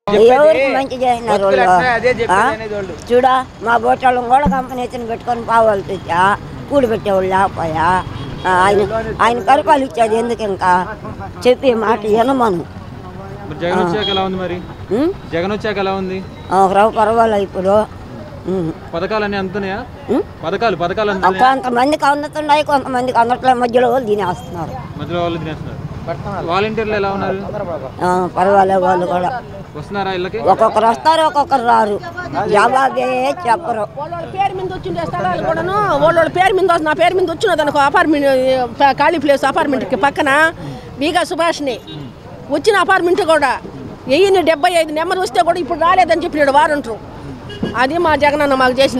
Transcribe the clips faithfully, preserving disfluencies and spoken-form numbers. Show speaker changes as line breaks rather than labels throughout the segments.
ఎవరికి మంచి చేసినారు చూడా మా బోటాళ్ళం కూడా కంపెనీ పెట్టుకొని పావాలు తెచ్చా కూడి పెట్టేవాళ్ళు లేకపోయా ఆయన ఆయన కరపాలు ఇచ్చేది ఎందుకు ఇంకా చెప్పి మాట వినమను
జగన్ వచ్చాక ఎలా ఉంది మరి జగన్ వచ్చాక ఎలా ఉంది
రావు పర్వాలేదు ఇప్పుడు
పథకాలన్నీ అందుతున్నాయా పథకాలు పథకాలు
కొంతమందికి అందుతున్నాయి కొంతమందికి అందట్లే మధ్యలో వాళ్ళు తినేస్తున్నారు
మధ్యలో వాళ్ళు తినేస్తున్నారు వాలంటీర్లు ఎలా ఉన్నారు
పర్వాలేదు వాళ్ళు కూడా
వస్తున్నారా ఇళ్ళకి
ఒక్కొక్కరు వస్తారు ఒక్కొక్కరు రారు జవాబే చెప్పరు
వాళ్ళ పేరు మీద వచ్చిండే స్థలాలు కూడాను వాళ్ళ పేరు మీద నా పేరు మీద వచ్చినది అనుకో అపార్ట్మెంట్ ఖాళీ ప్లేస్ అపార్ట్మెంట్కి పక్కన వీగా సుభాష్ని వచ్చిన అపార్ట్మెంట్ కూడా వెయ్యి డెబ్బై ఐదు నెంబర్ వస్తే కూడా ఇప్పుడు రాలేదని చెప్పినాడు వారంటారు అది మా జగనన్న మాకు చేసిన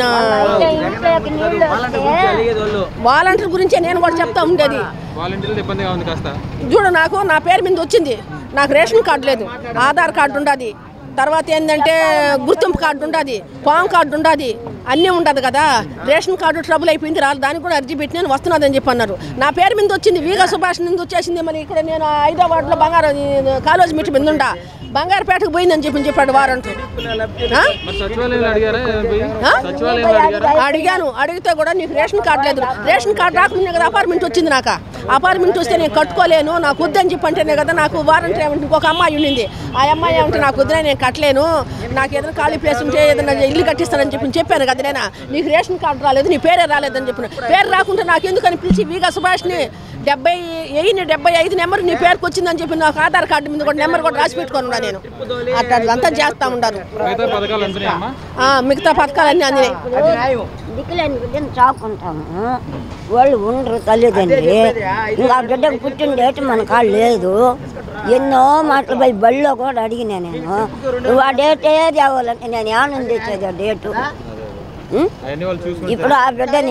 వాలంటీర్ గురించే నేను కూడా చెప్తా ఉండేది చూడు నాకు నా పేరు మీద వచ్చింది నాకు రేషన్ కార్డు లేదు ఆధార్ కార్డు ఉండదు తర్వాత ఏంటంటే గుర్తింపు కార్డు ఉండదు పాన్ కార్డు ఉండదు అన్నీ ఉండదు కదా రేషన్ కార్డు ట్రబుల్ అయిపోయింది రాదు దానికి కూడా అర్జీ పెట్టి నేను వస్తున్నదని చెప్పి అన్నారు నా పేరు మీద వచ్చింది వీగా సుభాష్ నుంచి వచ్చేసింది మరి ఇక్కడ నేను ఐదో వార్డులో బంగారు కాలేజ్ మీటర్ మీద ఉండా బంగారుపేటకు పోయిందని చెప్పి చెప్పాడు వారంటూ అడిగాను అడిగితే కూడా నీకు రేషన్ కార్డు లేదు రేషన్ కార్డు రాకుండా కదా అపార్ట్మెంట్ వచ్చింది నాకు అపార్ట్మెంట్ వస్తే నేను కట్టుకోలేను నాకు వద్దని చెప్పి అంటేనే కదా నాకు వారంటీ ఏమంటే ఇంకొక అమ్మాయి ఉండింది ఆ అమ్మాయి ఏమంటే నాకు వద్దని నేను కట్టలేను నాకు ఏదైనా ఖాళీ ప్లేస్ ఉంటే ఏదైనా ఇల్లు కట్టిస్తానని చెప్పి చెప్పాను కదా నేను నీకు రేషన్ కార్డు రాలేదు నీ పేరే రాలేదని చెప్పిన పేరు రాకుంటే నాకు ఎందుకని పిలిచి వీగా సుభాష్ని డెబ్బై వెయ్యి డెబ్బై ఐదు నెంబర్ నీ పేరుకి వచ్చిందని చెప్పి నాకు ఆధార్ కార్డు మీద కూడా నెంబర్ కూడా రాసి పెట్టుకొని ఉన్నా నేను అట్లా అంతా చేస్తా ఉండరు మిగతా పథకాలన్నీ అందినాయి
దిక్కులేని బిడ్డను చాకుంటాము వాళ్ళు ఉండరు తల్లిదండ్రి ఇంకా ఆ బిడ్డకు పుట్టిన డేట్ మన కాళ్ళు లేదు ఎన్నో మాటలు పోయి బళ్ళో కూడా అడిగినా నేను నువ్వు ఆ డేట్ ఏది అవ్వాలంటే నేను ఆనందం తెచ్చేది ఆ డేటు ఇప్పుడు ఆ బిడ్డని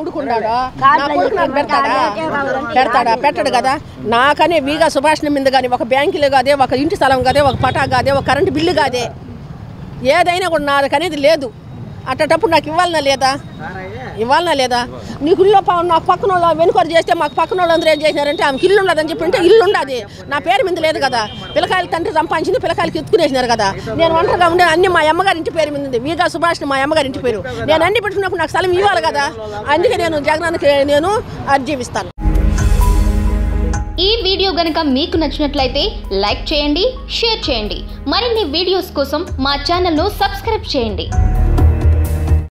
పెడతాడా పెట్టడు కదా నాకనే వీగా సుభాష్ మీద కానీ ఒక బ్యాంకులు కాదే ఒక ఇంటి స్థలం కాదే ఒక పటా కాదే ఒక కరెంటు బిల్లు కాదే ఏదైనా కూడా నాకనేది లేదు అట్టేటప్పుడు నాకు ఇవ్వాలనా లేదా ఇవ్వాలనా లేదా నీకు ఇల్లు నాకు పక్కన వాళ్ళు వెనుకొరు చేస్తే మాకు పక్కన వాళ్ళు అందరూ ఏం చేసినారంటే ఆమెకి ఇల్లు ఉండదని చెప్పి అంటే ఇల్లు ఉండదు నా పేరు మీద లేదు కదా పిల్లకాయలు తండ్రి సంపాదించింది పిల్లకాయలకి ఎత్తుకునేసినారు కదా నేను ఒంటరిగా ఉండే అన్ని మా అమ్మగారి ఇంటి పేరు మీద ఉంది వీగా సుభాష్ని మా అమ్మగారి ఇంటి పేరు నేను అన్ని పెట్టుకున్నప్పుడు నాకు స్థలం ఇవ్వాలి కదా అందుకే నేను జగనానికి నేను అర్జీ ఇస్తాను.
ఈ వీడియో గనుక మీకు నచ్చినట్లయితే లైక్ చేయండి, షేర్ చేయండి. మరిన్ని వీడియోస్ కోసం మా ఛానల్ను సబ్స్క్రైబ్ చేయండి.